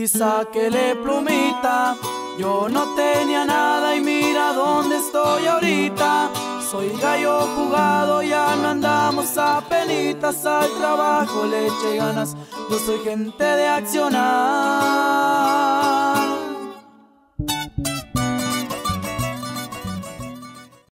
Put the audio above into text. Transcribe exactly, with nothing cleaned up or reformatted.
y sáquele plumita. Yo no tenía nada y mira dónde estoy ahorita. Soy gallo jugado, ya no andamos a penitas. Al trabajo le eché ganas, yo soy gente de accionar.